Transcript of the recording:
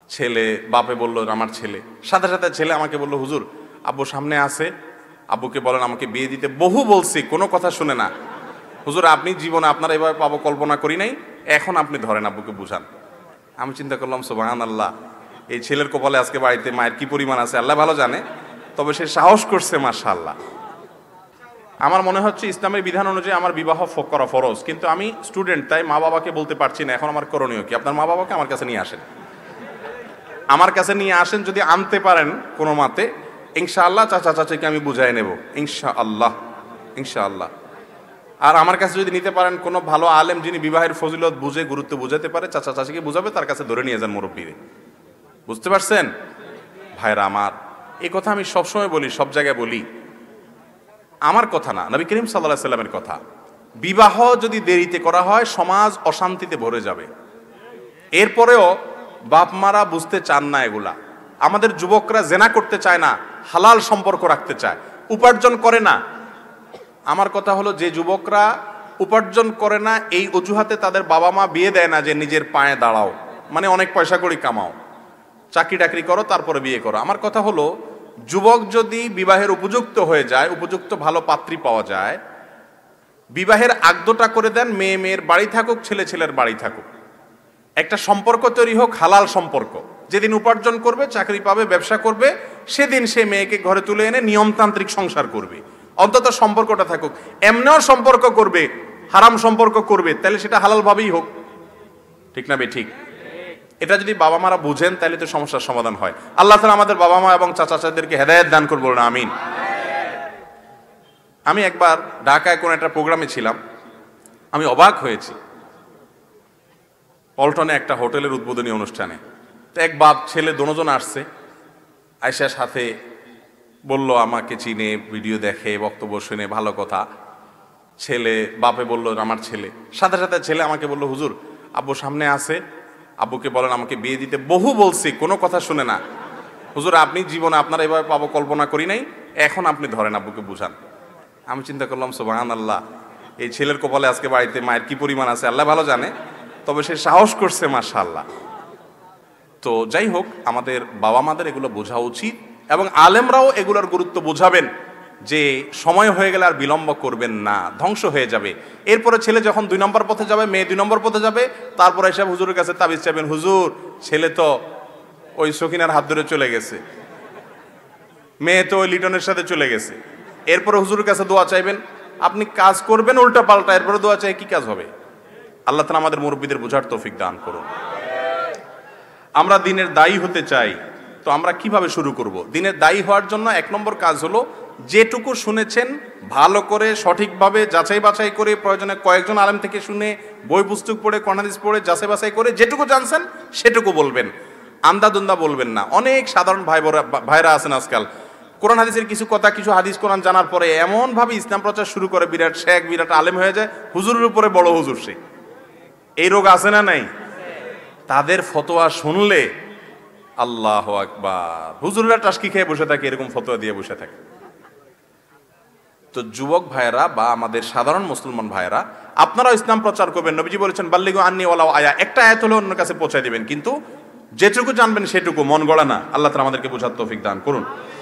ছেলে বাপে বলল আমার ছেলে, সাথে সাথে ছেলে আমাকে বলল হুজুর আব্বু সামনে আছে, আব্বুকে বলেন আমাকে বিয়ে দিতে। বহু বলছি, কোনো কথা শুনে না। হুজুর আপনি জীবনে আপনার এভাবে পাবো কল্পনা করি নাই, এখন আপনি ধরেন আব্বুকে বুঝান। আমি চিন্তা করলাম সুবহানাল্লাহ, এই ছেলের কপালে আজকে বাড়িতে মায়ের কি পরিমাণ আছে আল্লাহ ভালো জানে, তবে সে সাহস করছে মাশাআল্লাহ। আমার মনে হচ্ছে ইসলামের বিধান অনুযায়ী আমার বিবাহ করা ফরজ, কিন্তু আমি স্টুডেন্ট, তাই মা বাবাকে বলতে পারছি না এখন আমার করণীয় কি। আপনার মা বাবাকে আমার কাছে নিয়ে আসেন, আমার কাছে নিয়ে আসেন, যদি আনতে পারেন কোনো মতে ইনশাআল্লাহ চাচা চাচিকে আমি বুঝাই নেব ইনশাআল্লাহ, ইনশাআল্লাহ। আর আমার কাছে যদি নিতে পারেন কোনো ভালো আলেম যিনি বিবাহের ফজিলত বুঝে গুরুত্ব বুঝাতে পারে, চাচা চাচিকে বুঝাবে, তার কাছে ধরে নিয়ে যান মুরব্বীরে। বুঝতে পারছেন ভাইরা আমার? এই কথা আমি সবসময় বলি, সব জায়গায় বলি, আমার কথা না, নবী করিম সাল্লাল্লাহু আলাইহি সাল্লামের কথা। বিবাহ যদি দেরিতে করা হয় সমাজ অশান্তিতে ভরে যাবে। এরপরেও বাপ মারা বুঝতে চান না এগুলা। আমাদের যুবকরা জেনা করতে চায় না, হালাল সম্পর্ক রাখতে চায়, উপার্জন করে না। আমার কথা হলো, যে যুবকরা উপার্জন করে না এই অজুহাতে তাদের বাবা মা বিয়ে দেয় না যে নিজের পায়ে দাঁড়াও, মানে অনেক পয়সা করি কামাও, চাকরি টাকরি করো তারপরে বিয়ে করো। আমার কথা হলো, যুবক যদি বিবাহের উপযুক্ত হয়ে যায়, উপযুক্ত ভালো পাত্রী পাওয়া যায়, বিবাহের আগদটা করে দেন, মেয়ে মেয়ের বাড়ি থাকুক, ছেলে ছেলের বাড়ি থাকুক, একটা সম্পর্ক তৈরি হোক, হালাল সম্পর্ক। যেদিন উপার্জন করবে, চাকরি পাবে, ব্যবসা করবে, সেদিন সে মেয়েকে ঘরে তুলে এনে নিয়মতান্ত্রিক সংসার করবে, অন্তত সম্পর্কটা থাকুক। এমনিও সম্পর্ক করবে, হারাম সম্পর্ক করবে, তাহলে সেটা হালাল ভাবেই হোক, ঠিক না বে ঠিক? এটা যদি বাবা মারা বুঝেন তাহলে তো সমস্যার সমাধান হয়। আল্লাহ তাআলা আমাদের বাবা মা এবং চাচা চাচিদেরকে হেদায়েত দান করুন, বলুন আমিন। আমি একবার ঢাকায় কোন একটা প্রোগ্রামে ছিলাম, আমি অবাক হয়েছি। পল্টনে একটা হোটেলের উদ্বোধনী অনুষ্ঠানে, তো এক বাপ ছেলে দুজন আসছে, আয়েশার সাথে বলল আমাকে চিনে, ভিডিও দেখে, বক্তব্য শুনে, ভালো কথা। ছেলে বাপে বলল আমার ছেলে, সাথে সাথে ছেলে আমাকে বলল হুজুর আব্বু সামনে আছে, আব্বুকে বলেন আমাকে বিয়ে দিতে। বহু বলছি, কোনো কথা শুনে না। হুজুর আপনি জীবনে আপনার এভাবে পাবো কল্পনা করি নাই, এখন আপনি ধরেন আব্বুকে বুঝান। আমি চিন্তা করলাম সুবহানাল্লাহ, এই ছেলের কপালে আজকে বাড়িতে মায়ের কি পরিমাণ আছে আল্লাহ ভালো জানে, তবে সে সাহস করছে মাশাআল্লাহ। তো যাই হোক, আমাদের বাবা মাদের এগুলো বোঝা উচিত, এবং আলেমরাও এগুলোর গুরুত্ব বোঝাবেন যে সময় হয়ে গেলে আর বিলম্ব করবেন না, ধ্বংস হয়ে যাবে। এরপরে ছেলে যখন 2 নম্বর পথে যাবে, মেয়ে 2 নম্বর পথে যাবে, তারপরে এসে হুজুরের কাছে তাবিজ চাইবেন, হুজুর ছেলে তো ওই সকিনার হাত ধরে চলে গেছে, মেয়ে তো ওই লিটনের সাথে চলে গেছে। এরপরে হুজুরের কাছে দোয়া চাইবেন, আপনি কাজ করবেন উল্টা পাল্টা, এরপরে দোয়া চাই, কি কাজ হবে? আল্লাহ তাআলা আমাদের মুরব্বীদের বোঝার তৌফিক দান করুন। আমরা দিনের দায়ী হতে চাই, তো আমরা কিভাবে শুরু করব? দিনের দায়ী হওয়ার জন্য 1 নম্বর কাজ হলো, যেটুকু শুনেছেন ভালো করে সঠিকভাবে যাচাই বাছাই করে, প্রয়োজনে কয়েকজন আলেম থেকে শুনে, বই পুস্তক পড়ে, কোরআন হাদিস পড়ে যাচাই বাছাই করে যেটুকু জানছেন সেটুকু বলবেন, আন্দাদুন্দা বলবেন না। অনেক সাধারণ ভাইরা আছেন আজকাল, কোরআন হাদিসের কিছু কথা, কিছু হাদিস কোরআন জানার পরে এমন ভাবে ইসলাম প্রচার শুরু করে, বিরাট শেখ, বিরাট আলেম হয়ে যায়, হুজুরের উপরে বড় হুজুর সে। এই রোগ আছে না নাই? তাদের ফতোয়া শুনলে আল্লাহু আকবার, হুজুররা টাসকি খেয়ে বসে থাকে, এরকম ফতোয়া দিয়ে বসে থাকে। তো যুবক ভাইয়েরা বা আমাদের সাধারণ মুসলমান ভাইয়েরা, আপনারাও ইসলাম প্রচার করবেন। নবীজি বলেছেন বাল্লিগু আন্নি ওয়ালাউ আয়া, একটা আয়াত হলে অন্যের কাছে পৌঁছে দিবেন, কিন্তু যেটুকু জানবেন সেটুকু, মন গড়া না। আল্লাহ তাআলা আমাদেরকে বোঝার তৌফিক দান করুন।